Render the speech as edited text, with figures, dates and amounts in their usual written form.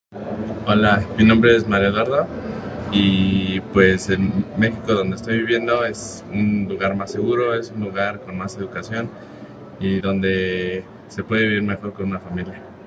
Hola, mi nombre es Mario Eduardo y pues en México donde estoy viviendo es un lugar más seguro, es un lugar con más educación y donde se puede vivir mejor con una familia.